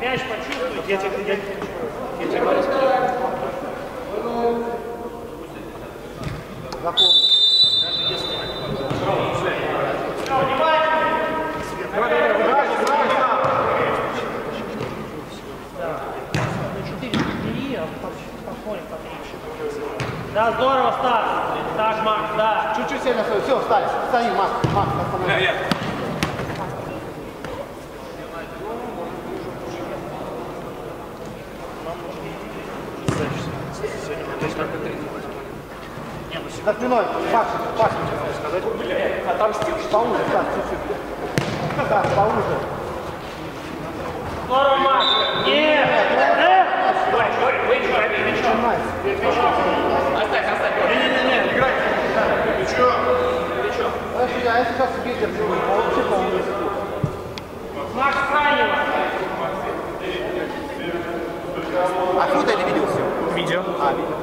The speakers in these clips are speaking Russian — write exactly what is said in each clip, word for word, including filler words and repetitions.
Мяч почувствуй. Я тебе я, я тебе говорю. Запомни. Давай, давай, давай, четыре, а посмотрим, поменьше. Да, здорово, Стас. Так, Макс, да. Чуть-чуть сильно стой. Все, встали. Встань, Макс. Макс, останови. За спиной. Паш, Паш. отомстил, что Поуже, Стас, чуть-чуть. Стас, поуже. Здорово, Макс. Нет. Борь, Борь, выйди, пробей, мячом. Оставь, оставь. Не-не-не, играй. Мячом. Мячом. Подожди, а я сейчас себе держу. А вообще поуже. Макс, крайнего. А фото или видео все? Видео. А, видео.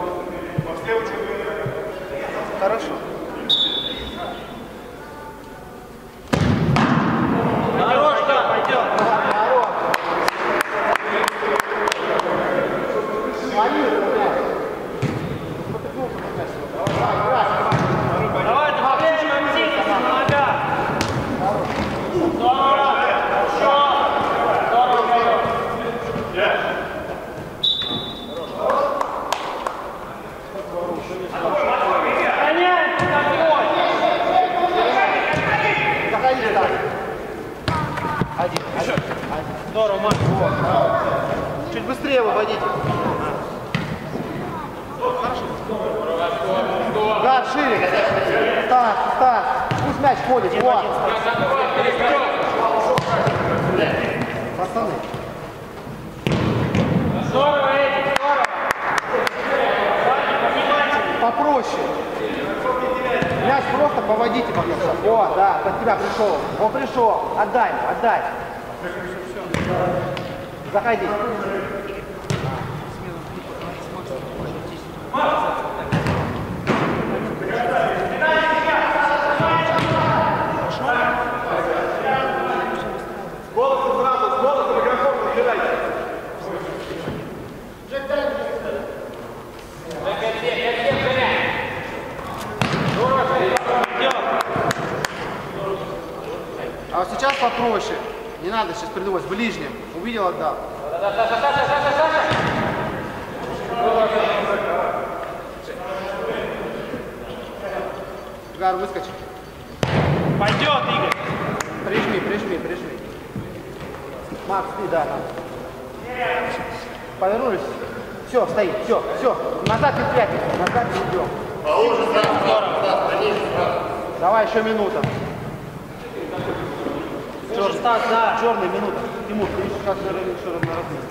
Хорошо. Дорожка, пойдем. Хорош. Давай, добавляй, Максим, на ногах. Здорово. Хорошо. Здорово, пойдем. Гоняй, такой. Заходи, Стас. Один. Один. Здорово, Макс. Чуть быстрее выводите. Да, шире. Стас, Стас. Пусть мяч ходит. Вот. Пацаны. Здорово, Эдик, здорово. Попроще. Мяч просто поводите пока что. О, да, под тебя пришел. Он пришел. Отдай, отдай. Заходи. Голосом сразу, с голосом микрофон подбирайте. А вот сейчас попроще. Не надо сейчас придумать. В ближнем. Увидел, отдал. Гар, выскочи. Пойдет, Игорь. Прижми, прижми, прижми. Макс, ты, да, там. Повернулись. Все, стоит, все, все. Назад и пять. Назад и идем. Поуже сразу, сразу, конечно, сразу. Давай еще минута. Уже Стас, да. Черная минута. Тимур, ты сейчас еще раз на размер.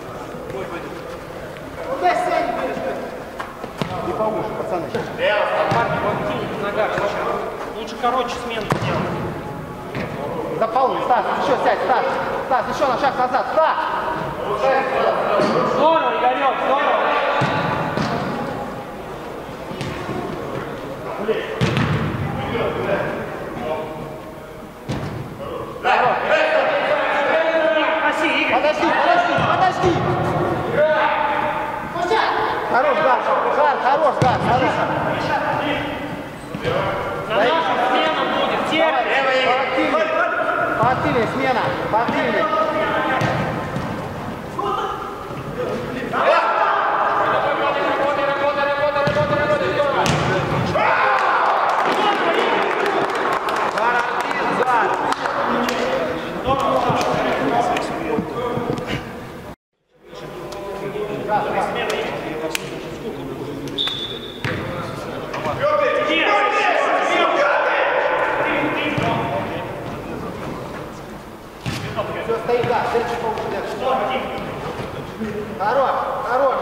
И повыше, пацаны. В ногах сейчас. Лучше короче смену сделать. Заполни, Стас, еще сядь, Стас. Стас, еще на шаг назад, Стас. Здорово, Игорек, здорово. Проси, Игорь. Подожди, подожди, подожди. Хорош, Гар, Гар, хорош, Гар, хорош. На нашу смену будет. Терпи. Поактивнее, поактивнее, смена, поактивнее. Все, стоит, да, дальше повыше, дальше. Хорош, хорош.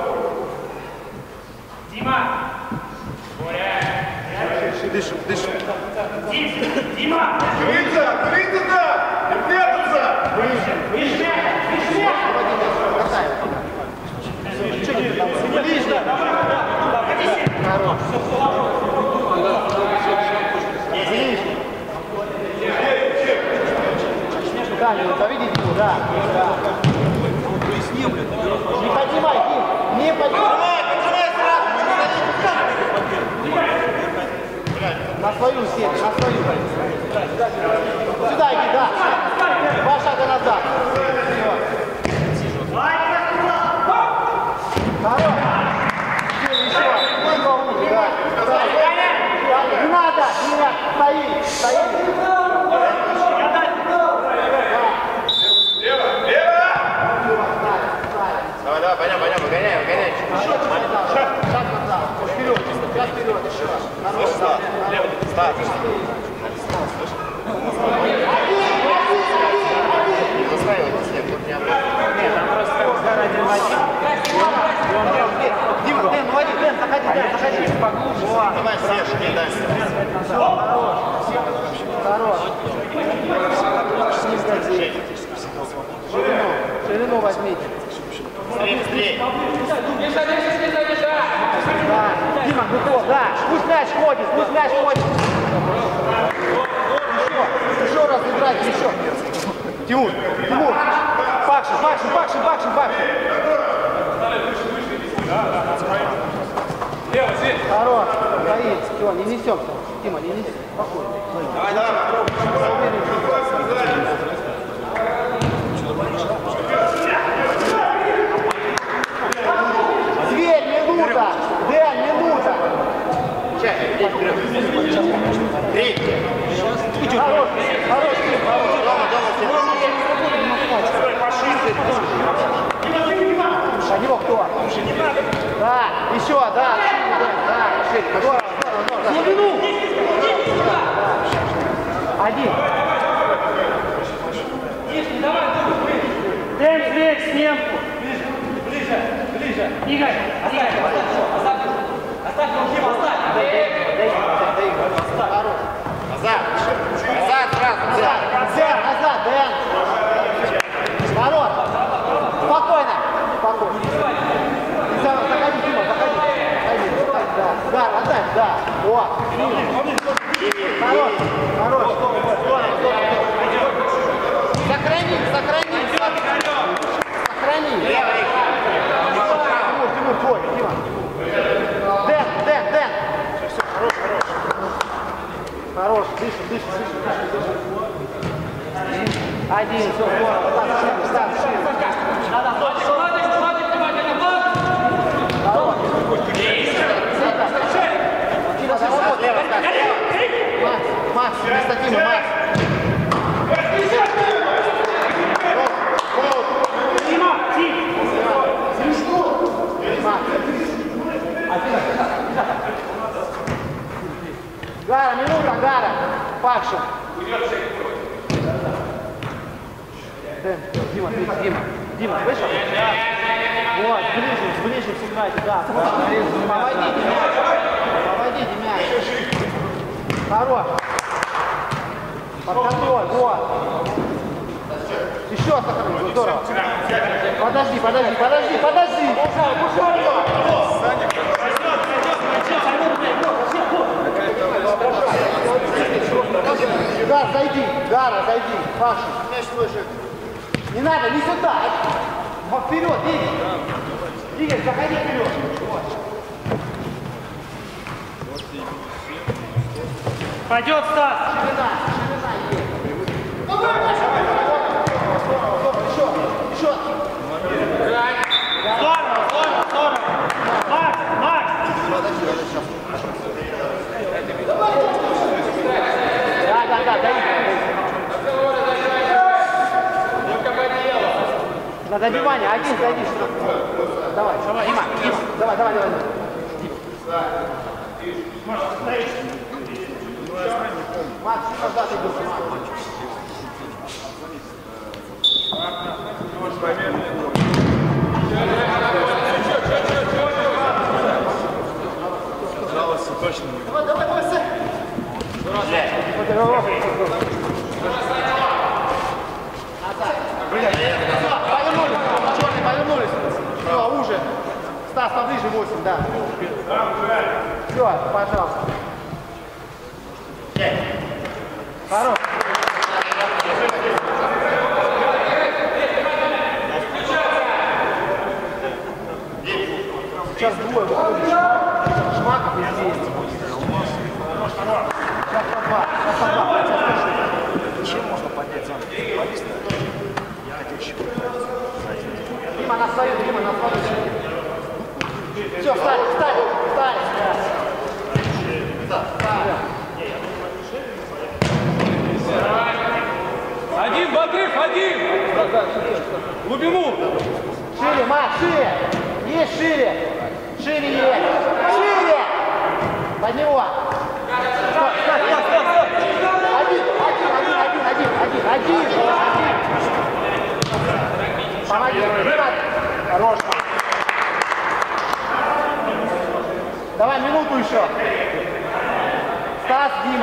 Дима. Боря. Дышим, дышим. Дима. Крыться, крыться-то! Не прятаться! Ближе, ближе. Бросай его пока. Чуть ближе. Хорош. Ближе. Да, не заведите его, да, да. Не поднимай, Дим, не поднимай. На свою сеть, на свою. Сюда иди, да. Два шага назад. Хорош. Еще. Только лучше, да. Не надо, не надо. Стои, стои. Давай, давай, пойдем, пойдем, выгоняй, выгоняй. Шаг назад. Вперед, шаг вперед, еще раз. Хорош, да. Старт. Не застраивайтесь, нет, тут не обратно. Нет, там просто один в один. Дима, Дэн, уводи, Дэн, заходи, Дэн, заходи. Поглубже. Давай, Серж, не дай. Хорош. Хорош. Ширину, ширину возьмите. Быстрее, быстрее. Да. Дима, глубоко, да. Пусть мяч ходит, пусть мяч ходит. Еще, еще раз играть, еще. Тимур, Тимур. Пакши, Пакши, Пакши, Пакши, Пакши. Хорош, стоит. Все, не несемся. Дима, не несем. Спокойно. Давай, давай. Дверь, минута. Дэн, минута. Чай, иди вперед. Три. Хорош, хорош, Дим, хорош. Дома, дома, все. А него кто? Да, еще, да. Да, шире. Здорово, здорово, здорово. Один. Дэн, вверх, снемку. Ближе, ближе, ближе. Игорь, оставь, оставь, оставь. Оставь, Дим, оставь. Назад. Назад, сразу. Назад, назад, назад, Дэн. Народ. Спокойно. Спокойно. Заходи, Дима, заходи. Заходи, да. Да, отдай, да. Вот. Народ, народ. Сохрани, сохрани. Сохрани. Тимур, Тимур, твой, Дима. Дэн, Дэн, Дэн. Все, хорош, хорош. Хорош, дышим, дышим, дышим, дышим. Один, все, здорово. Так, шире, так, шире. Надо, смотри, смотри, смотри, внимательно, вот. Здорово. Макс, Макс, вместо Тима, Макс. Дима, Дим. Гара, минута, Гара. Пакша. Дэн, Дима, Дима, Дима. Дима, вышел? Вот, ближе, ближе сыграйте, да. Поводите мяч. Поводите мяч. Хорош. Под контроль, вот. Еще сохрани, здорово. Подожди, подожди, подожди, подожди. Да, зайди, Гара, зайди, Паша. Не надо, не сюда. Вот вперед, Игорь. Игорь, заходи вперед. Вот. Пойдет, Стас. Ширина, ширина есть. Еще, еще. Здорово, здорово, здорово. Макс, Макс. Да, да, да, дай. На добивание, один зайди. Давай, давай, Дима, Дима, давай, давай, давай. Макс, назад идет, Давай, давай, давай, Сэй. Повернулись, черный, повернулись. Все, уже. Стас, поближе, восемь, да. Все, пожалуйста. Хорош. Все, встали, встали, встали. Один в отрыв, один! Глубину! Шире, Макс, шире! Есть шире! Шире есть! Шире! Под него! Стоп, стоп, стоп, стоп, стоп! Один, один, один, один, один, один, один! Помоги, Дима! Хорош! Давай минуту еще! Стас, Дима!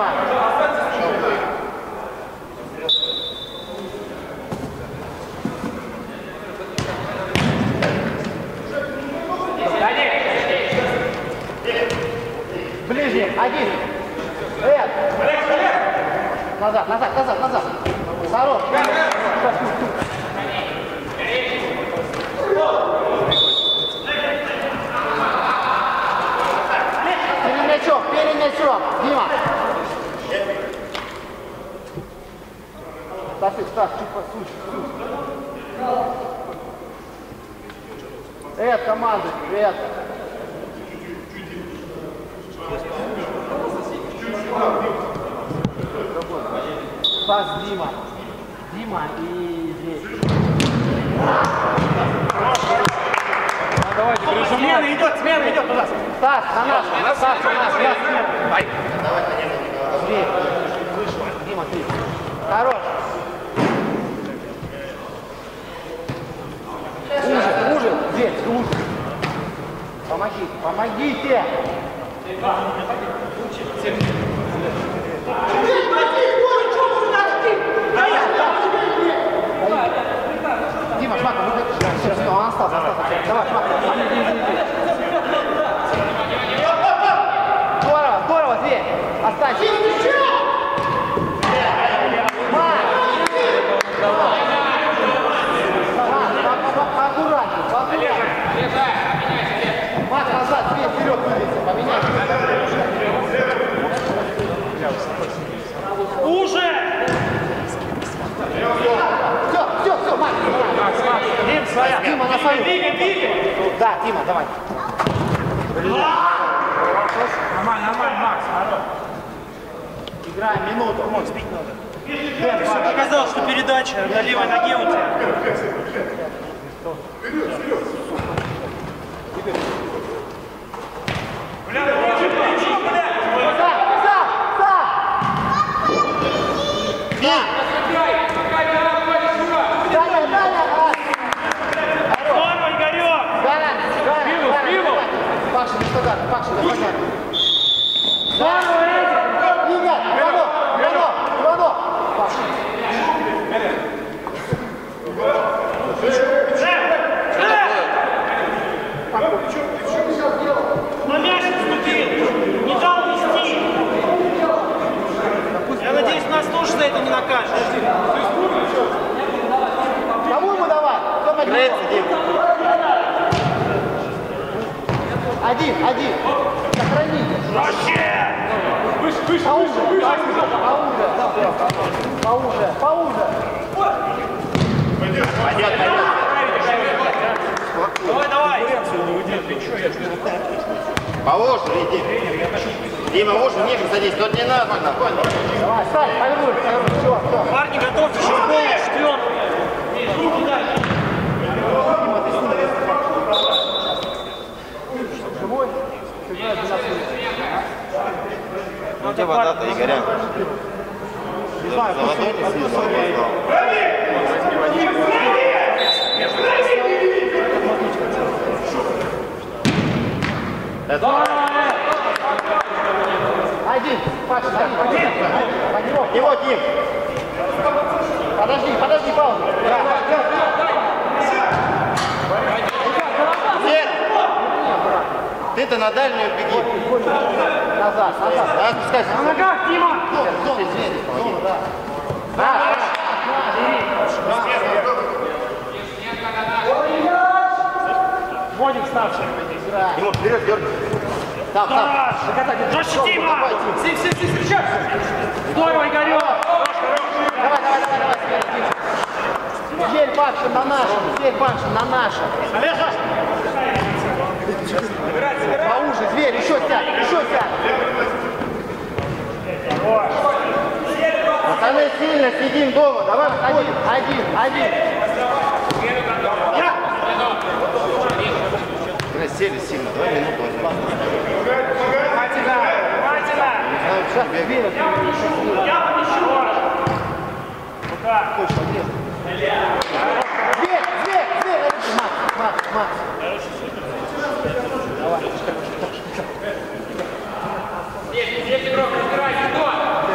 Ближний, один. Эд. Назад, назад, назад, назад. Хорош. Перед мячом, перед мячом. Дима. Стас, Стас, чуть посуть. Эд, команду, Эд. Стас, Дима. Дима и здесь. А, давайте, прижимай. Смена идет, смена идет, пожалуйста. Стас, на наш, Стас, на наш, Стас, Ай. Андрей, выше, Дима, ты. Хорош. Уже, уже, здесь, уже. Помоги, помогите. Дима, Шмак, выходи. Все, все, он остался, остался. Давай, Шмак. Здорово, здорово, Зверь. Останься. Мак. Поаккуратнее, поаккуратнее. Мак, назад, Зверь, вперед двигайся, поменяйся. Уже! Все, все, все, Макс. Дим, своя. Дима, на свою. Двигай, двигай. Да, Дима, давай. Нормально, нормально, Макс. Играем минуту. Макс, бить надо. Все показалось, что передача на левой ноге у тебя. Здорово, Игорек! Паша, не туда, Паша, не туда. Здорово, Эдик! Игорь, Иванов, Иванов, Иванов. Паша. На мяч вступил! Не дал вести! Я надеюсь, нас тоже за это не накажут. Кому ему давать? Кто на него? Один, один. Сохраните. Вообще! Выше, выше, Поуже, выше, выше. поуже, поуже, поуже. Давай, давай! Положь, иди. Дима, уши ниже садись, тут не надо. Давай, Сань, повернусь, повернусь. Все, все. Парни, готовьте, сейчас полный четвертый. Дима, ты с ним. Живой? Сыграет двенадцать минут. Ну где вода-то, Игоря? Не знаю, За водой не съездил. один, Паша, один, один. Под него. Его, Дим. Подожди, подожди, паузу. Нет. Ты-то на дальнюю беги. Назад, назад. Да, спускайся. На ногах, Дима! Зона, зона, да. Да, Вводим ставший. Ему вперед, дергай. Там, там. Жестче, Дима! Все, все, все, встречаются! Здорово, Игорек! Давай, давай, давай, давай. Теперь Паша на нашем, теперь Паша на нашем. Поуже, зверь, еще сядь, еще сядь. Пацаны, сильно сидим дома, давай, один, один, один. Мы сели сильно, давай минуту возьмем. Сейчас двинут. Я помещу. Зверь, зверь, зверь. Макс, Макс, Макс. Давай. Здесь игрок, разбирайся, кто?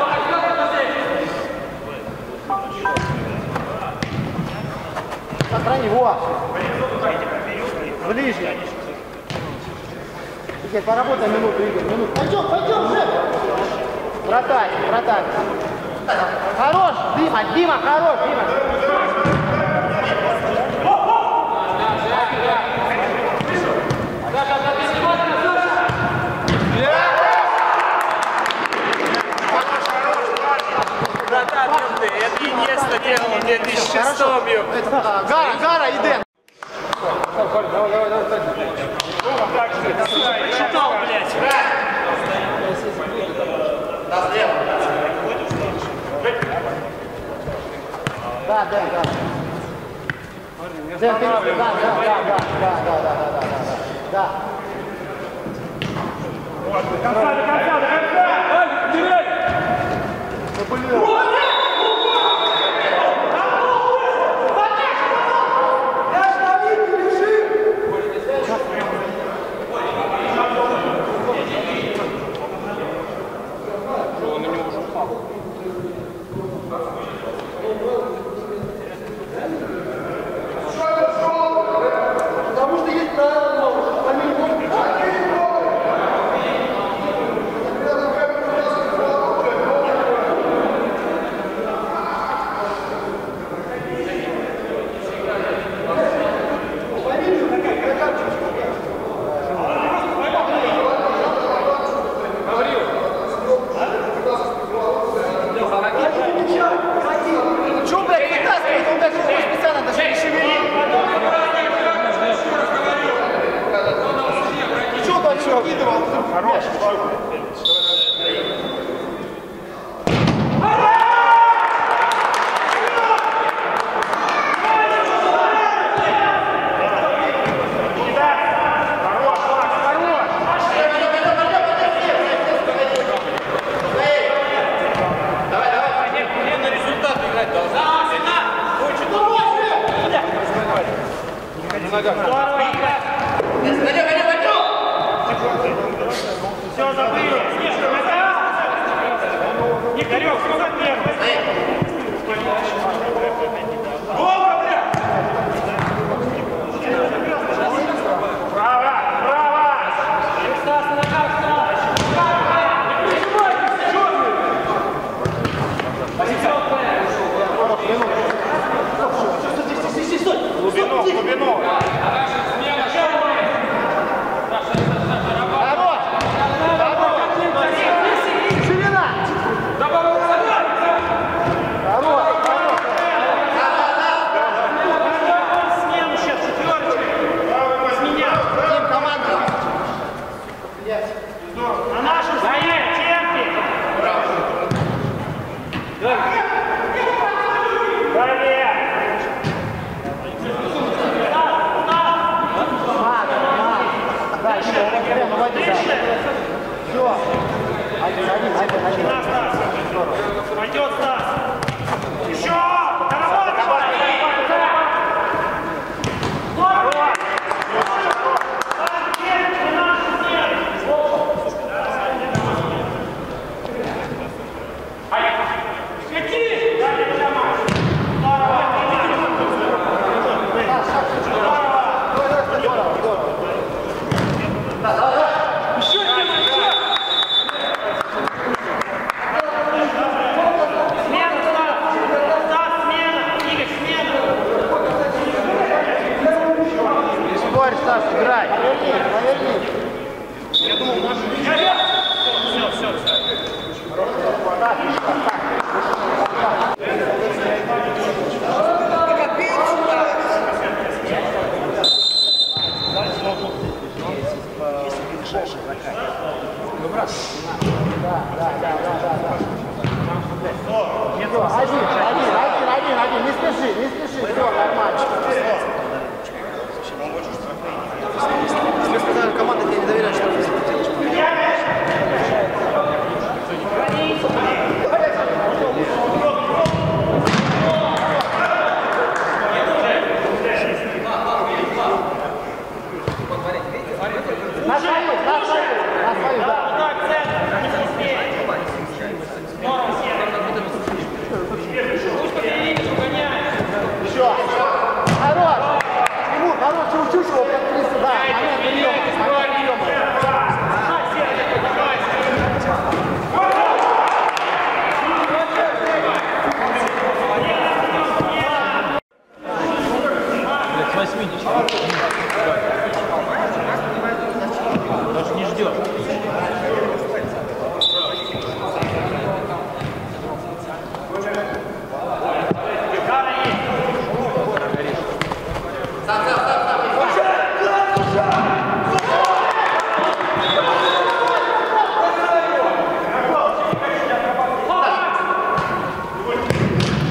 Сохрани, вот. Ближе. Игорь, поработай минуту, Игорь, минуту. Пойдем, пойдем, уже. Вратарь, вратарь. Хорош, Дима, Дима, хорош, Дима. Это Иньеста делал в две тысячи шестом. Гара, Гара, Иден. Давай, давай, давай, давай. Шутал, блядь. Да, да, да. Да, да, да, да, да, да, да, да, да, да. До конца, до конца, до конца. Ай, теряй! Потому что есть правила, они не могут. Чё, блядь, вытаскивает? Он даже его специально даже не шевелит. Ничего дальше выкидывал. Хорош. Все, забыли. Игорек, сколько первый? Долго, блядь! Право, право! Стас, на ногах, Стас! Глубину, глубину. Ширина! Смену сейчас, четверочка. С меня. Тим, команда! На нашем стоять, темпе. Правее.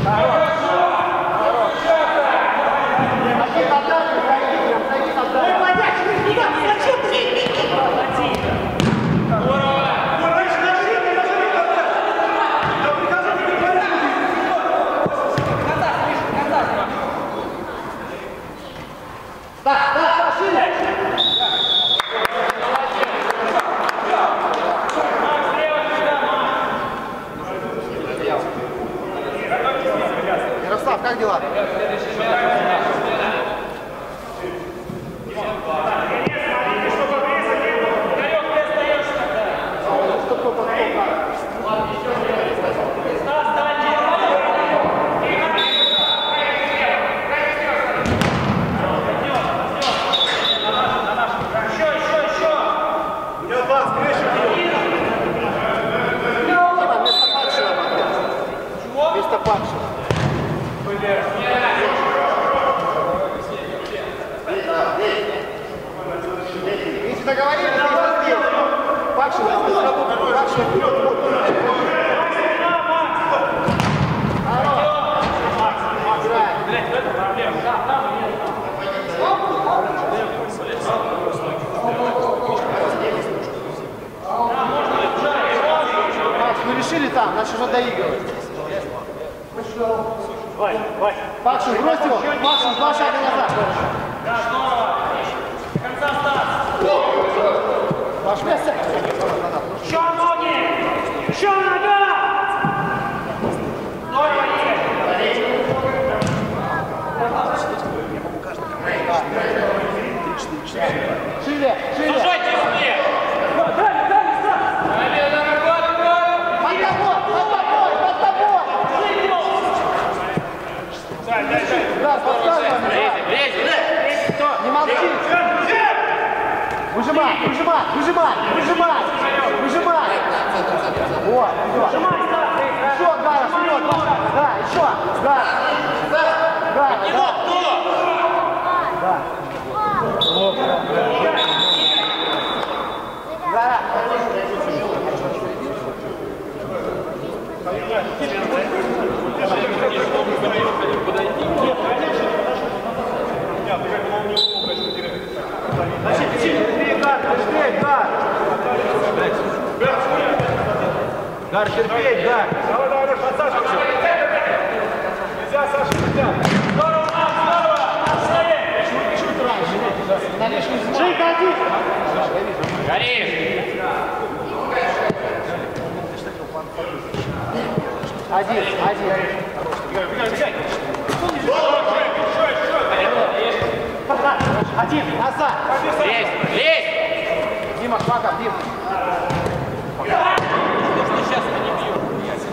Один отдачу, зайди, прям, зайди отдачу. Ой, Вадяч, туда, зачем ты? Да, да, да, шире! Ярослав, как дела? Если договорились, то здесь. Пакшин, Пакшин вперед, вот. Макс, ну решили там, значит уже доигрывать. Вань, Вань. Пакшин, брось его. Пакшин, два шага назад. Да, здорово. До конца Стас. Ваш место. Еще ноги. Еще нога. Здорово, Шире, шире. Сужайте мне! Под тобой, под тобой, под тобой. Да, подсказывай. Не молчи. Выжимай, выжимай, выжимай, выжимай, выжимай. Вот, все. Еще, Гара, вперед, два шага. Да, еще, Гара. Гара, да. Да. Гара. Гар, терпеть, Гар. Давай, давай, Леш, под Сашу. Нельзя, Саша, нельзя. здорово, здорово. Чуть раньше. На лишний взмах. Жень, один. Горишь. Один, один. Один, назад. Лезь, лезь. Дима, шагом, Дим. Сейчас это не бьет.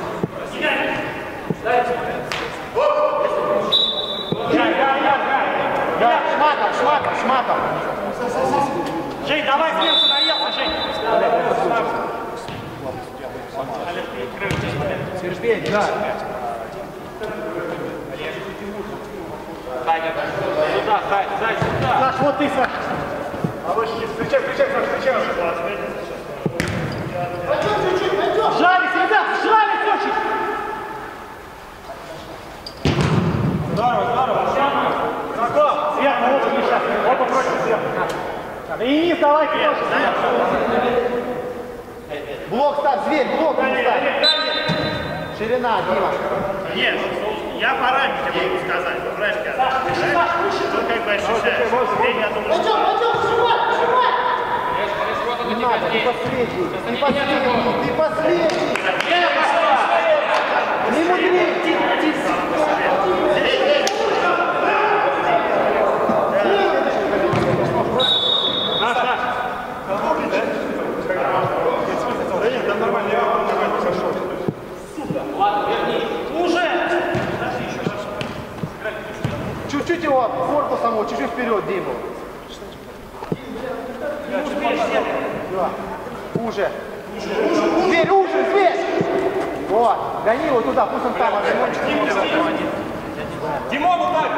Да, шматом, шматом, шматом. Жень, давай сверху наелся, Жень. Терпеть, да. Саня, сюда, Сань, Сань, сюда. Саш, вот ты, Саш. А вы встречай, встречай, Саш, встречай. Пойдем чуть-чуть, пойдем. Жались, ребят, жались очень. Здорово, здорово. Знаком. Сверху, вот Миша. Оба против сверху. И низ давайте тоже. Блок ставь, зверь, блок не ставь. Ширина, Дима. Нет, я параметры могу сказать, понимаешь, когда ну, как бы ощущаешь. Я думаю, Пойдем, пойдем, сжимай, сжимай. Не надо, ты последний, ты последний, ты последний. Не мудри. Наш, наш. Да нет, там нормально, я нормально зашел. Уже. Чуть-чуть его корпусом, его, чуть-чуть вперед, Диму. Да. Уже. Зверь, уже, зверь! Вот, гони его туда, пусть он там отжимает. Димон, ударь!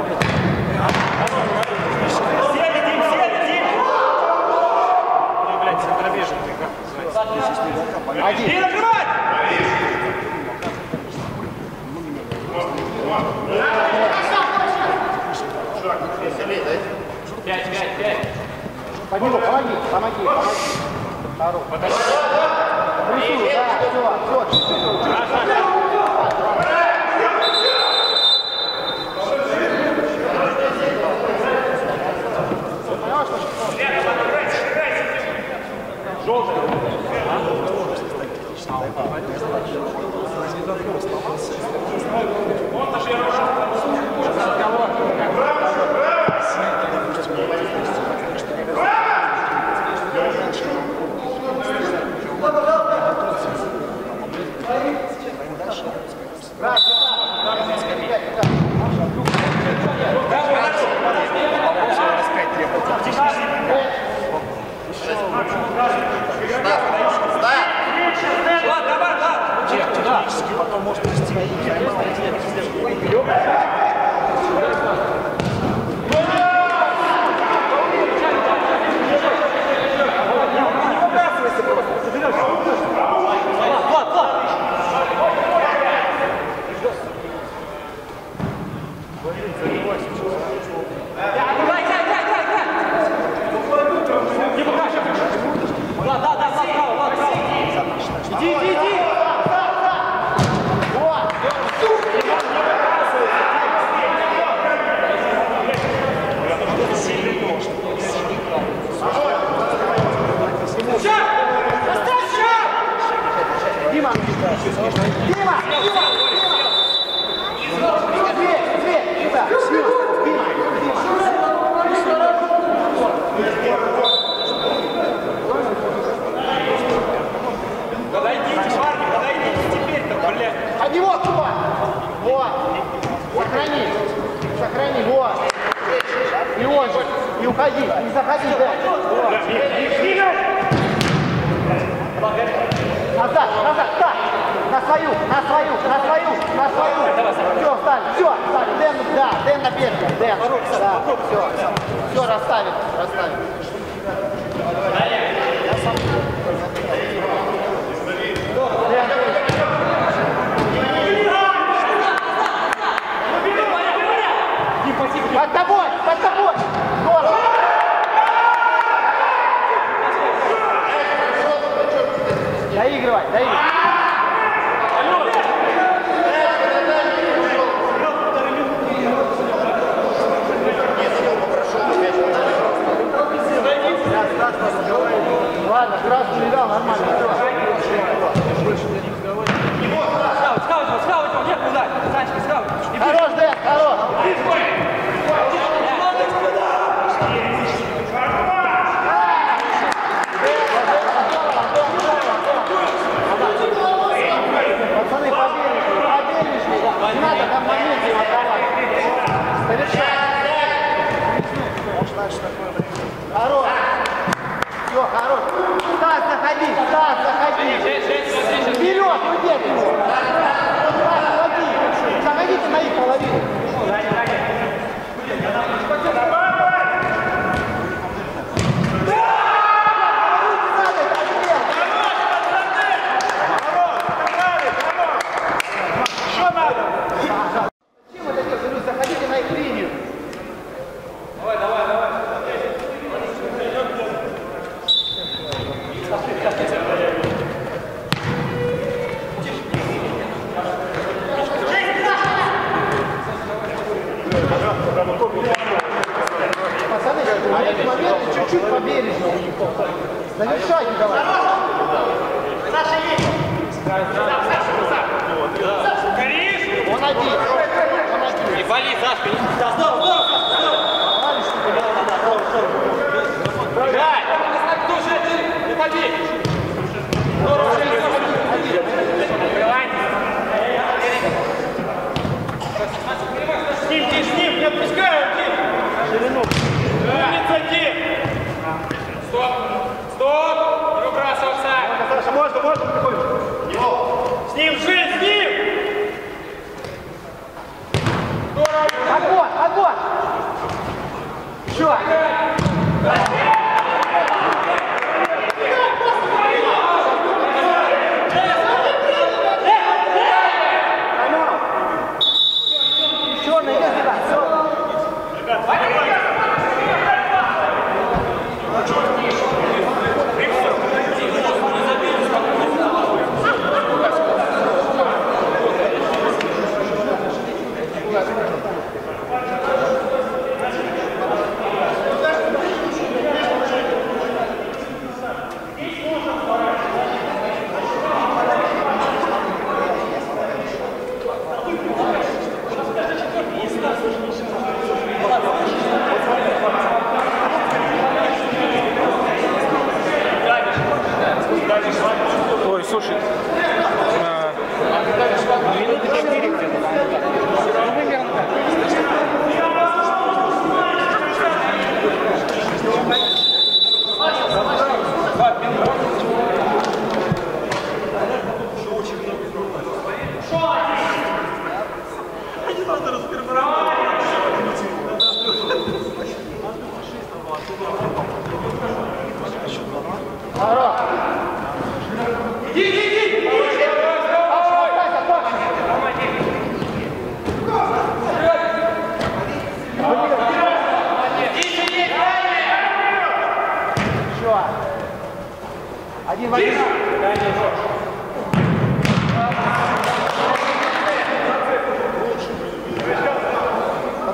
Сели, Дим, сели, Дим. Ну, блядь, центробежный, как называется? Один. И накрывать! Пять, пять, пять. Подниму, помоги, помоги, помоги. Хорош. Рисуй, да, все, все, чуть-чуть.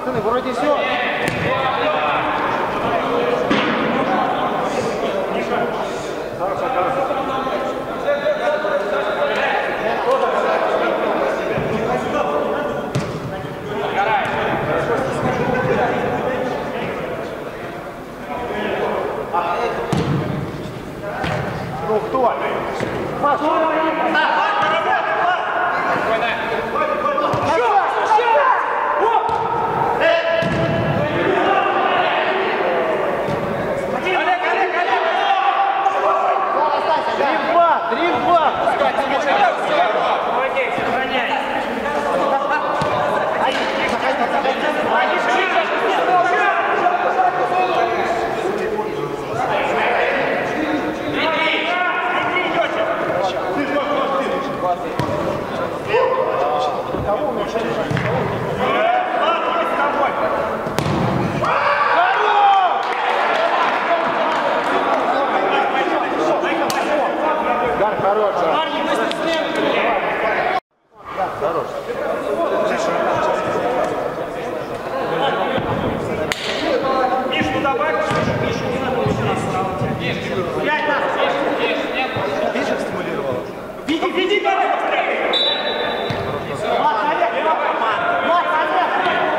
Пацаны, вроде все. Ну кто? Маш, три-два! Молодец, сохраняй. Мишу добавь, Мишу не надо еще раз сразу. Пять нас. Видишь, стимулировала. Види, види, давай быстрее. Влад, Олег, Влад, Олег.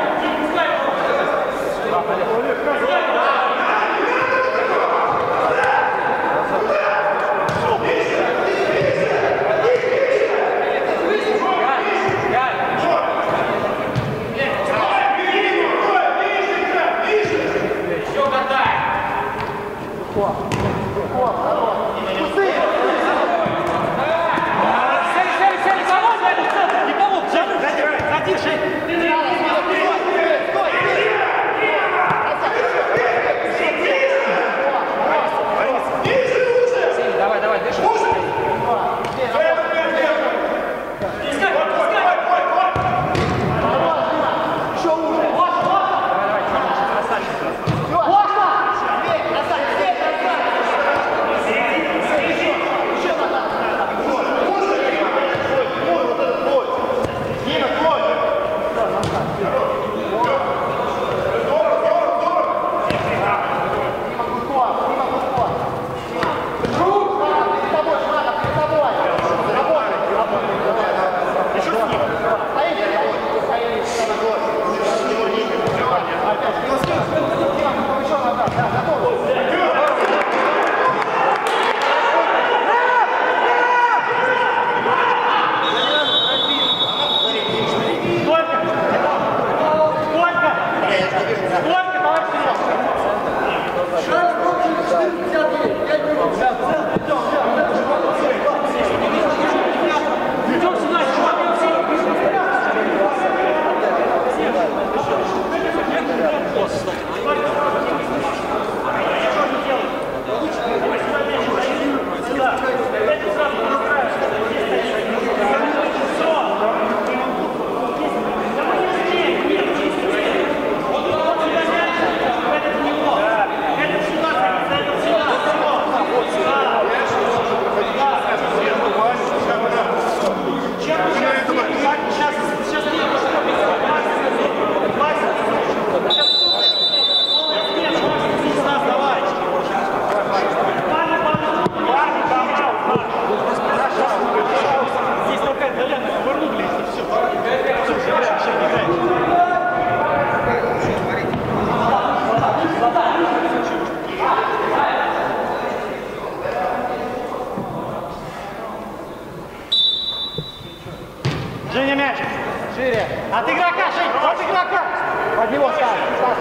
Женя, мяч. Шире. От игрока, Жень, от игрока. Под него ставь.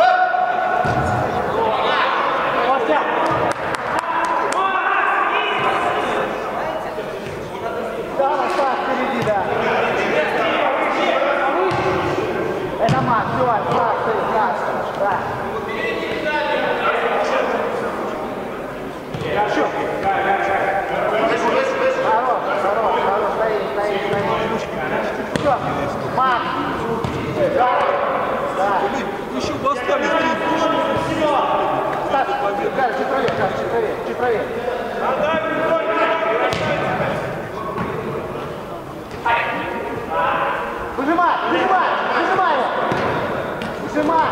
Костя. Да, ставь впереди, да. Это мат, все, раз, ты, раз, да. Хорош, хорош, хорош, стоит, стоит, стоит. Все, мат. Да, да. Еще достали три. Стас, Гарри, чуть правее, Гарри, чуть правее, чуть правее. Выжимай, выжимай, выжимай его. Выжимай.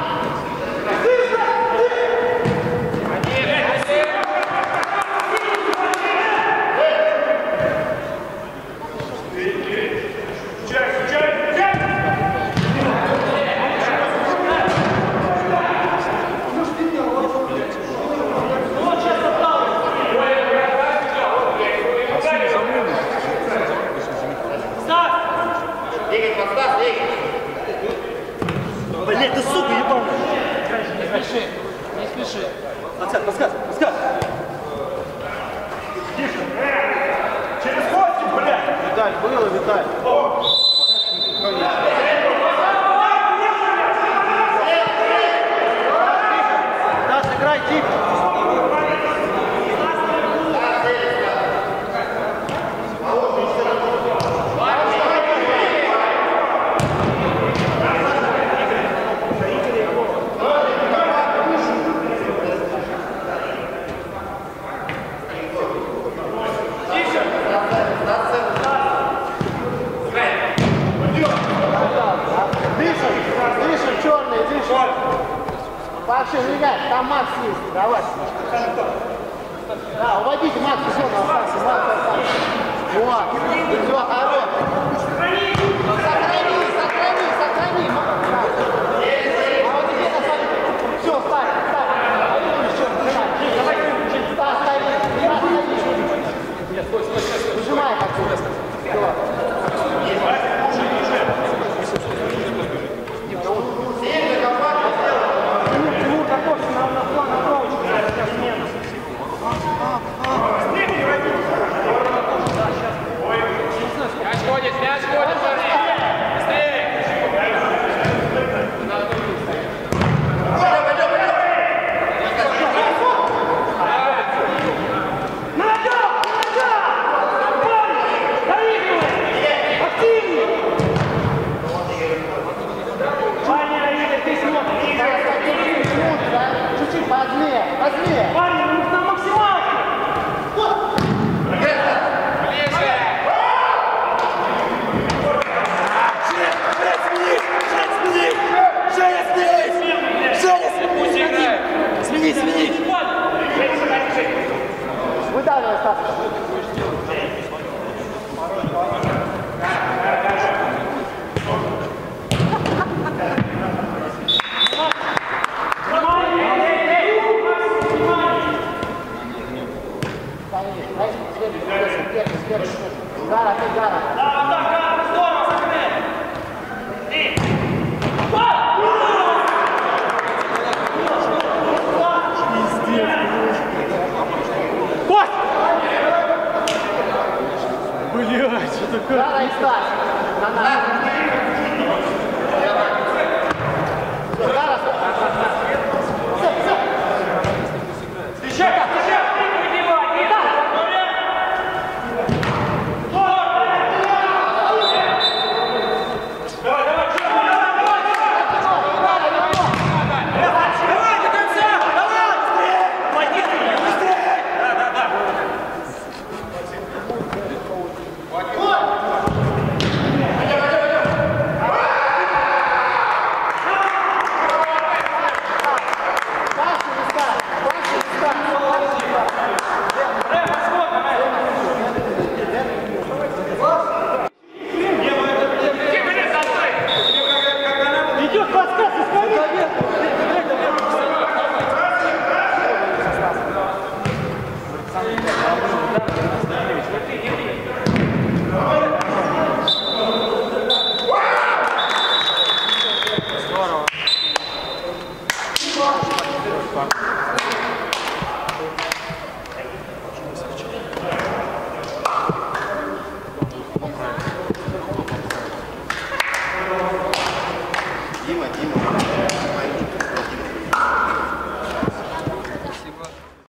Блядь, ты сука ебаная. Не спеши, не спеши. Подсказ, подсказ, подсказ. Через хвостик, блядь! Виталь, было, Виталь. Да, сыграй, тихо. Дышим, дышим, черный, дышим. Паши, ребят, там Макс есть, давай. Да, уводите Макс, все, остался, Макс, остался. Вот, все, хорош. Сохрани, сохрани, сохрани. А вот теперь оставь. Все, ставь, ставь. Ставь, ставь. Выжимай отсюда. Все. Мяч ходит, мяч ходит, парни! Быстрее! Чуть-чуть позднее, позднее. Парни, ну нужна максималка! Смени, смени! Выдавливай, Стас. Гара, ты Гара. Блядь, что такое? Гара и Стас. На нас. Все, Гара. Все, все. Встречай! Встречай! Идет подсказ из команды! Дима, Дима.